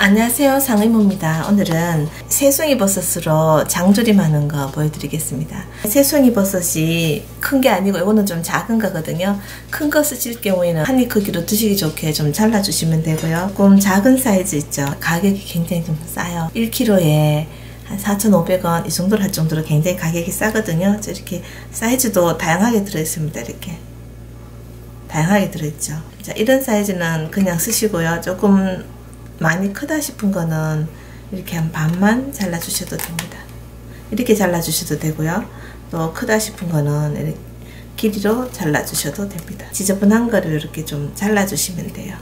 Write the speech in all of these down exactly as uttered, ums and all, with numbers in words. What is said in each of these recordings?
안녕하세요, 상의모입니다. 오늘은 새송이 버섯으로 장조림하는 거 보여드리겠습니다. 새송이 버섯이 큰 게 아니고 이거는 좀 작은 거거든요. 큰 거 쓰실 경우에는 한 입 크기로 드시기 좋게 좀 잘라주시면 되고요. 조금 작은 사이즈 있죠. 가격이 굉장히 좀 싸요. 일 킬로그램에 한 사천오백 원 이 정도로 할 정도로 굉장히 가격이 싸거든요. 이렇게 사이즈도 다양하게 들어있습니다. 이렇게 다양하게 들어있죠. 자, 이런 사이즈는 그냥 쓰시고요. 조금 많이 크다 싶은 거는 이렇게 한 반만 잘라 주셔도 됩니다. 이렇게 잘라 주셔도 되고요. 또 크다 싶은 거는 이렇게 길이로 잘라 주셔도 됩니다. 지저분한 거를 이렇게 좀 잘라 주시면 돼요.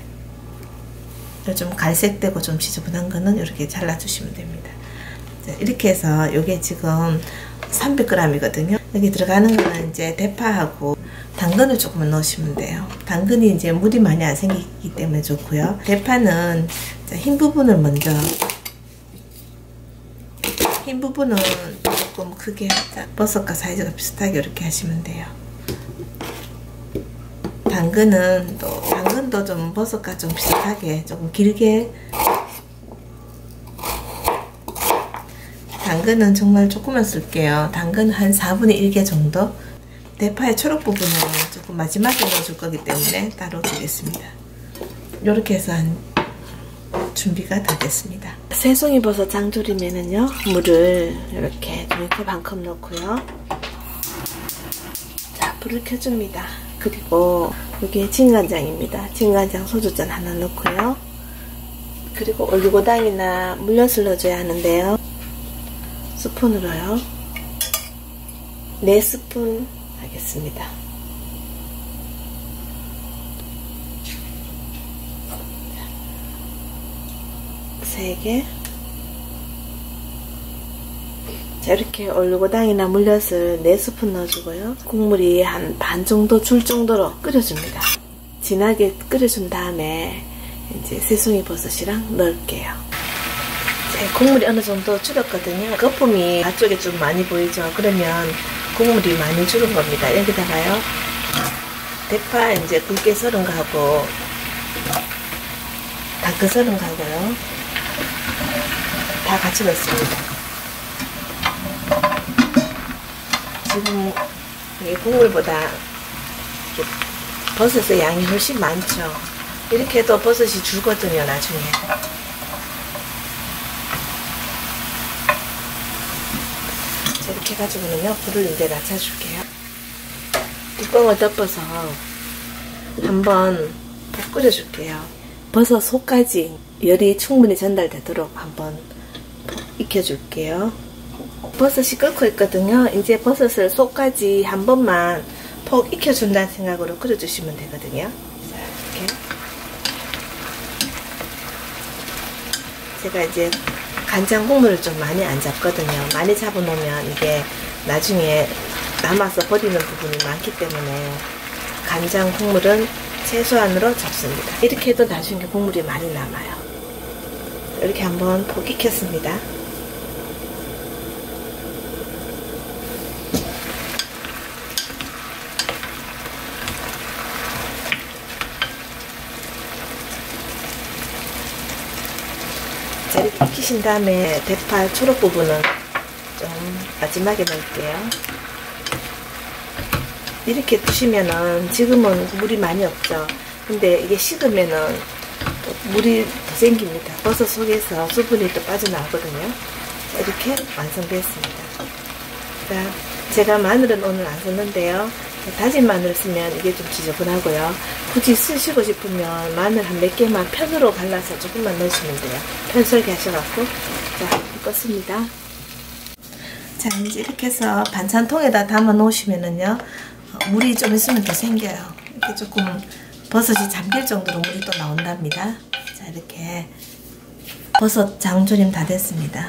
좀 갈색되고 좀 지저분한 거는 이렇게 잘라 주시면 됩니다. 자, 이렇게 해서 요게 지금 삼백 그램이거든요. 여기 들어가는 거는 이제 대파하고 당근을 조금만 넣으시면 돼요. 당근이 이제 물이 많이 안 생기기 때문에 좋고요. 대파는 흰 부분을 먼저, 흰 부분은 조금 크게, 버섯과 사이즈가 비슷하게 이렇게 하시면 돼요. 당근은 또, 당근도 좀 버섯과 좀 비슷하게 조금 길게, 당근은 정말 조금만 쓸게요. 당근 한 사분의 일 개 정도. 대파의 초록 부분은 조금 마지막에 넣어줄 거기 때문에 따로 두겠습니다. 이렇게 해서 한 준비가 다 됐습니다. 새송이 버섯 장조림에는요, 물을 이렇게 종이컵 한 컵 넣고요. 자, 불을 켜줍니다. 그리고 이게 진간장입니다. 진간장 소주잔 하나 넣고요. 그리고 올리고당이나 물엿을 넣어줘야 하는데요. 스푼으로요. 네 스푼 하겠습니다. 세 개. 자, 이렇게 올리고당이나 물엿을 네 스푼 넣어주고요. 국물이 한 반 정도 줄 정도로 끓여줍니다. 진하게 끓여준 다음에 이제 새송이 버섯이랑 넣을게요. 자, 국물이 어느 정도 줄었거든요. 거품이 앞쪽에 좀 많이 보이죠? 그러면 국물이 많이 줄은 겁니다. 여기다가요, 대파 이제 굵게 썰은 거하고 다크 썰은 거하고요, 다 같이 넣습니다. 지금 이 국물보다 버섯의 양이 훨씬 많죠. 이렇게 해도 버섯이 줄거든요, 나중에. 이렇게 해가지고는요, 불을 이제 낮춰줄게요. 뚜껑을 덮어서 한번 푹 끓여줄게요. 버섯 속까지 열이 충분히 전달되도록 한번 푹 익혀줄게요. 버섯이 끓고 있거든요. 이제 버섯을 속까지 한 번만 푹 익혀준다는 생각으로 끓여주시면 되거든요. 자, 이렇게. 제가 이제 간장 국물을 좀 많이 안 잡거든요. 많이 잡아놓으면 이게 나중에 남아서 버리는 부분이 많기 때문에 간장 국물은 최소한으로 잡습니다. 이렇게 해도 나중에 국물이 많이 남아요. 이렇게 한번 푹 익혔습니다. 자, 이렇게 익히신 다음에 대파 초록 부분은 좀 마지막에 넣을게요. 이렇게 두시면은 지금은 물이 많이 없죠. 근데 이게 식으면은 또 물이 더 생깁니다. 버섯 속에서 수분이 또 빠져나오거든요. 자, 이렇게 완성되었습니다. 자, 제가 마늘은 오늘 안 썼는데요. 다진 마늘 쓰면 이게 좀 지저분하고요. 굳이 쓰시고 싶으면 마늘 한 몇 개만 편으로 갈라서 조금만 넣으시면 돼요. 편 썰기 하셔갖고. 자, 껐습니다. 자, 이제 이렇게 해서 반찬통에다 담아 놓으시면은요, 물이 좀 있으면 더 생겨요. 이렇게 조금 버섯이 잠길 정도로 물이 또 나온답니다. 자, 이렇게 버섯 장조림 다 됐습니다.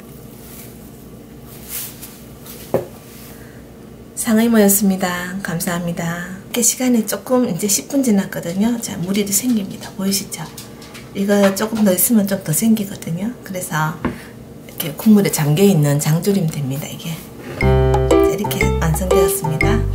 상의모였습니다. 감사합니다. 이렇게 시간이 조금 이제 십 분 지났거든요. 자, 물이 생깁니다. 보이시죠? 이거 조금 더 있으면 좀 더 생기거든요. 그래서 이렇게 국물에 잠겨있는 장조림 됩니다. 이게. 자, 이렇게 완성되었습니다.